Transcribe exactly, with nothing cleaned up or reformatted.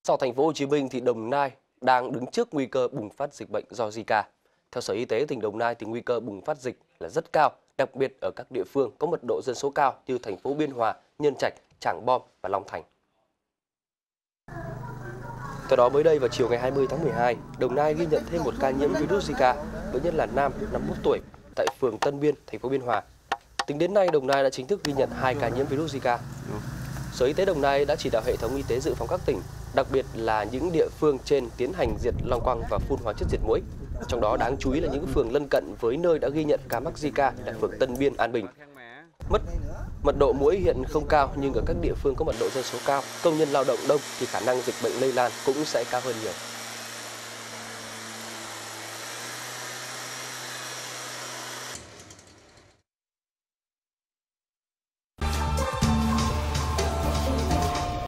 Sau thành phố Hồ Chí Minh thì Đồng Nai đang đứng trước nguy cơ bùng phát dịch bệnh do Zika. Theo Sở Y tế tỉnh Đồng Nai thì nguy cơ bùng phát dịch là rất cao, đặc biệt ở các địa phương có mật độ dân số cao như thành phố Biên Hòa, Nhân Trạch, Trảng Bom và Long Thành. Theo đó, mới đây vào chiều ngày hai mươi tháng mười hai, Đồng Nai ghi nhận thêm một ca nhiễm virus Zika, bệnh nhân là nam, năm mươi mốt tuổi, tại phường Tân Biên, thành phố Biên Hòa. Tính đến nay, Đồng Nai đã chính thức ghi nhận hai ca nhiễm virus Zika. Sở Y tế Đồng Nai đã chỉ đạo hệ thống y tế dự phòng các tỉnh, đặc biệt là những địa phương trên tiến hành diệt long quăng và phun hóa chất diệt muỗi. Trong đó đáng chú ý là những phường lân cận với nơi đã ghi nhận ca mắc Zika là phường Tân Biên, An Bình. Mất mật độ muỗi hiện không cao, nhưng ở các địa phương có mật độ dân số cao, công nhân lao động đông thì khả năng dịch bệnh lây lan cũng sẽ cao hơn nhiều.